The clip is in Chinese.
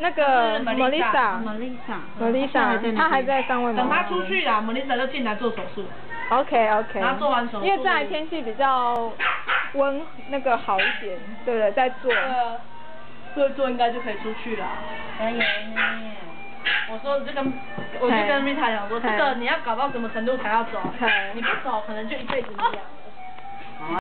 那个 Melissa，她还在上位吗？ 等她出去啦 ，Melissa 就进来做手术。 OK。然后做完手术， 因为这来天气比较那个好一点，对不对？在做。 做应该就可以出去了。 加油呢！ 我就跟 Rita 讲说，这个你要搞到什么程度才要走？你不走，可能就一辈子一样。